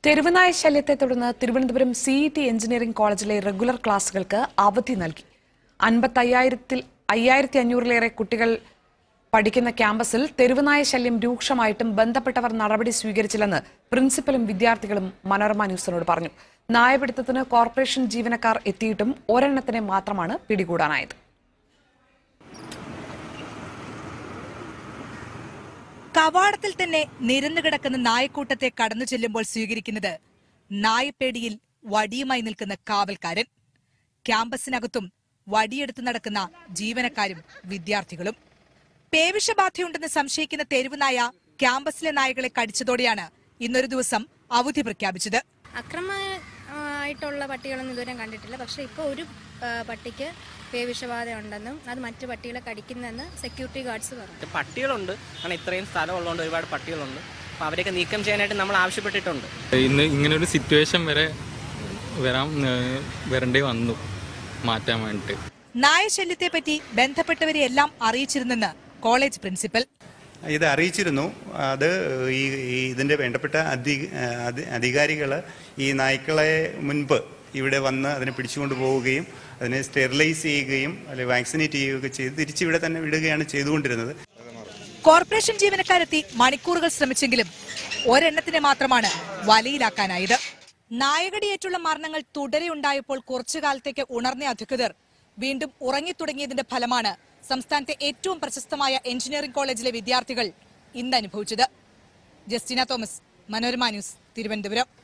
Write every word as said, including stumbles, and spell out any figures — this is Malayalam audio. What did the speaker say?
തെരുവുനായ ശല്യത്തെ തുടർന്ന് Thiruvananthapuram C E T engineering കോളേജിലെ റെഗുലർ ക്ലാസുകൾക്ക് അവധി നൽകി. അൻപത്തയ്യായിരത്തിൽ അയ്യായിരത്തി അഞ്ഞൂറിലേറെ കുട്ടികൾ പഠിക്കുന്ന ക്യാമ്പസിൽ തെരുവുനായ ശല്യം രൂക്ഷമായിട്ടും ബന്ധപ്പെട്ടവർ നടപടി സ്വീകരിച്ചില്ലെന്ന് പ്രിൻസിപ്പലും വിദ്യാർത്ഥികളും മനോരമ ന്യൂസിനോട് പറഞ്ഞു. നായപിടുത്തത്തിന് കോർപ്പറേഷൻ ജീവനക്കാർ എത്തിയിട്ടും ഒരെണ്ണത്തിനെ മാത്രമാണ് പിടികൂടാനായത്. കവാടത്തിൽ തന്നെ നിരന്നു കിടക്കുന്ന നായക്കൂട്ടത്തെ കടന്നു ചെല്ലുമ്പോൾ സ്വീകരിക്കുന്നത് നായപ്പേടിയിൽ വടിയുമായി നിൽക്കുന്ന കാവൽക്കാരൻ. ക്യാമ്പസിനകത്തും വടിയെടുത്ത് നടക്കുന്ന ജീവനക്കാരും വിദ്യാർത്ഥികളും. പേവിഷബാധയുണ്ടെന്ന് സംശയിക്കുന്ന തെരുവുനായ ക്യാമ്പസിലെ നായകളെ കടിച്ചതോടെയാണ് ഇന്നൊരു ദിവസം അവധി പ്രഖ്യാപിച്ചത്. അക്രമമായിട്ടുള്ള പട്ടികളൊന്നും ഇതുവരെ കണ്ടിട്ടില്ല. പക്ഷെ ഇപ്പോൾ ഒരു പട്ടിക്ക് പേവിഷബാധ ഉണ്ടെന്നും അത് മറ്റു പട്ടികളെ കടിക്കുന്നെന്ന് സെക്യൂരിറ്റി ഗാർഡ്സ് പറഞ്ഞു. പട്ടികളുണ്ട്, കാരണം ഇത്രയും സ്ഥലം ഉള്ളതുകൊണ്ട് ഒരുപാട് പട്ടികളുണ്ട്. അപ്പോൾ അവരെയൊക്കെ നീക്കം ചെയ്യാനായിട്ട് നമ്മൾ ആവശ്യപ്പെട്ടിട്ടുണ്ട്. ഇന്ന് ഇങ്ങനൊരു സിറ്റുവേഷൻ വരെ വരാൻ വരേണ്ടി വന്നു മാറ്റാൻ വേണ്ടിട്ട്. നായശല്യത്തെ പറ്റി ബന്ധപ്പെട്ടവരെ എല്ലാം അറിയിച്ചിരുന്നെന്ന് കോളേജ് പ്രിൻസിപ്പൽ. ഇത് അറിയിച്ചിരുന്നു. അത് ഈ ഇതിന്റെ വേണ്ടപ്പെട്ട അധികാരികൾ ഈ നായ്ക്കളെ മുൻപ് ഇവിടെ വന്ന് അതിനെ പിടിച്ചുകൊണ്ട് പോവുകയും അതിനെ സ്റ്റെറിലൈസ് ചെയ്യുകയും അല്ലെങ്കിൽ വാക്സിനേറ്റ് ചെയ്യുകയൊക്കെ ചെയ്ത് തിരിച്ചിവിടെ തന്നെ വിടുകയാണ് ചെയ്തുകൊണ്ടിരുന്നത്. കോർപ്പറേഷൻ ജീവനക്കാരെത്തി മണിക്കൂറുകൾ ശ്രമിച്ചെങ്കിലും ഒരെണ്ണത്തിനെ മാത്രമാണ് വലയിലാക്കാനായത്. നായകടിയേറ്റുള്ള മരണങ്ങൾ തുടരെയുണ്ടായപ്പോൾ കുറച്ചു കാലത്തേക്ക് ഉണർന്ന അധികൃതർ വീണ്ടും ഉറങ്ങിത്തുടങ്ങിയതിന്റെ ഫലമാണ് സംസ്ഥാനത്തെ ഏറ്റവും പ്രശസ്തമായ എഞ്ചിനീയറിംഗ് കോളേജിലെ വിദ്യാർത്ഥികൾ ഇന്ന് അനുഭവിച്ചത്. ജസ്റ്റിന തോമസ്, മനോരമ ന്യൂസ്, തിരുവനന്തപുരം.